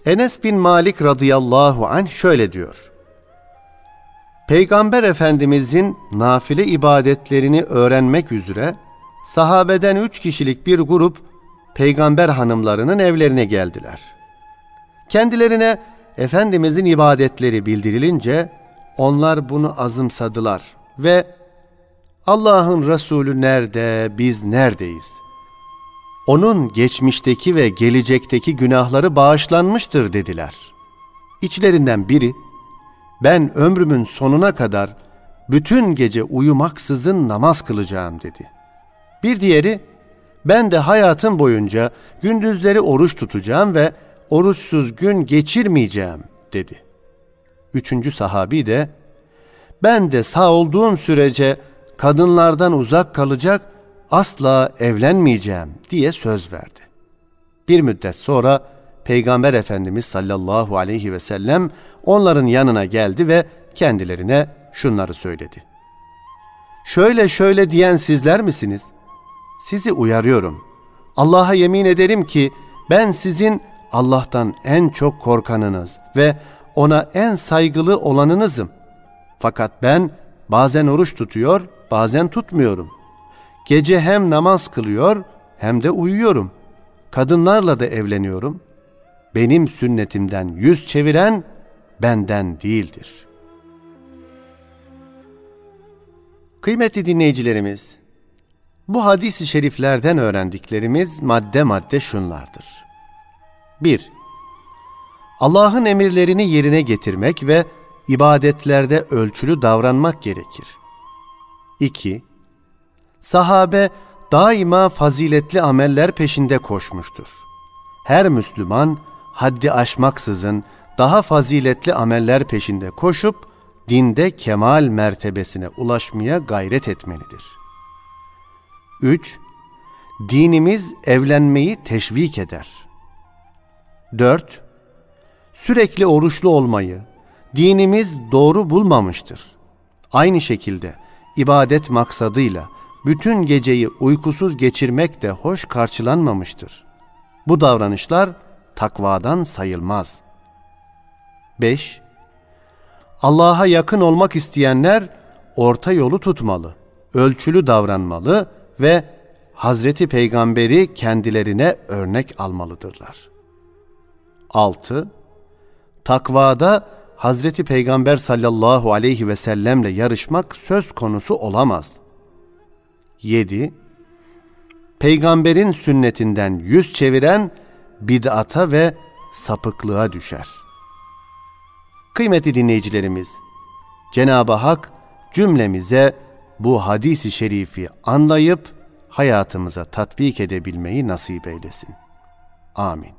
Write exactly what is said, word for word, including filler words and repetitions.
Enes bin Malik radıyallahu anh şöyle diyor: Peygamber Efendimizin nafile ibadetlerini öğrenmek üzere sahabeden üç kişilik bir grup peygamber hanımlarının evlerine geldiler. Kendilerine Efendimizin ibadetleri bildirilince onlar bunu azımsadılar ve Allah'ın Resulü nerede, biz neredeyiz? Onun geçmişteki ve gelecekteki günahları bağışlanmıştır dediler. İçlerinden biri, ben ömrümün sonuna kadar bütün gece uyumaksızın namaz kılacağım dedi. Bir diğeri, ben de hayatım boyunca gündüzleri oruç tutacağım ve oruçsuz gün geçirmeyeceğim dedi. Üçüncü sahabi de, ben de sağ olduğum sürece kadınlardan uzak kalacak, asla evlenmeyeceğim diye söz verdi. Bir müddet sonra Peygamber Efendimiz sallallahu aleyhi ve sellem onların yanına geldi ve kendilerine şunları söyledi. Şöyle şöyle diyen sizler misiniz? Sizi uyarıyorum. Allah'a yemin ederim ki ben sizin Allah'tan en çok korkanınız ve ona en saygılı olanınızım. Fakat ben bazen oruç tutuyor, bazen tutmuyorum. Gece hem namaz kılıyor hem de uyuyorum. Kadınlarla da evleniyorum. Benim sünnetimden yüz çeviren benden değildir. Kıymetli dinleyicilerimiz, bu hadis-i şeriflerden öğrendiklerimiz madde madde şunlardır. bir Allah'ın emirlerini yerine getirmek ve ibadetlerde ölçülü davranmak gerekir. iki Sahabe daima faziletli ameller peşinde koşmuştur. Her Müslüman haddi aşmaksızın daha faziletli ameller peşinde koşup dinde kemal mertebesine ulaşmaya gayret etmelidir. üç Dinimiz evlenmeyi teşvik eder. dört Sürekli oruçlu olmayı dinimiz doğru bulmamıştır. Aynı şekilde ibadet maksadıyla bütün geceyi uykusuz geçirmek de hoş karşılanmamıştır. Bu davranışlar takvadan sayılmaz. beş Allah'a yakın olmak isteyenler orta yolu tutmalı, ölçülü davranmalı ve Hazreti Peygamber'i kendilerine örnek almalıdırlar. altı Takvada Hazreti Peygamber sallallahu aleyhi ve sellemle yarışmak söz konusu olamaz. yedi Peygamberin sünnetinden yüz çeviren bid'ata ve sapıklığa düşer. Kıymetli dinleyicilerimiz, Cenab-ı Hak cümlemize bu hadis-i şerifi anlayıp hayatımıza tatbik edebilmeyi nasip eylesin. Amin.